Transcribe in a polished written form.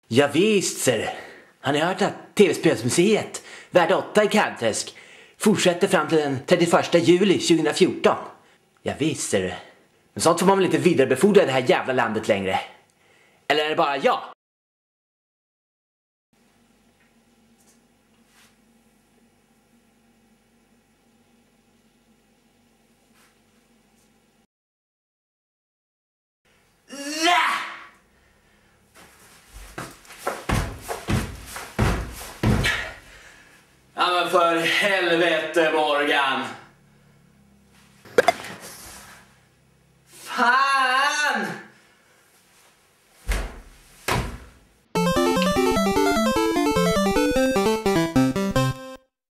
Ja visst, ser. Har ni hört att TV-spelsmuseet, värd 8 i Kalvträsk, fortsätter fram till den 31 juli 2014? Ja visst, ser. Men sånt får man väl inte vidarebefordra i det här jävla landet längre? Eller är det bara jag? Ja men för helvete, Morgan. Fan!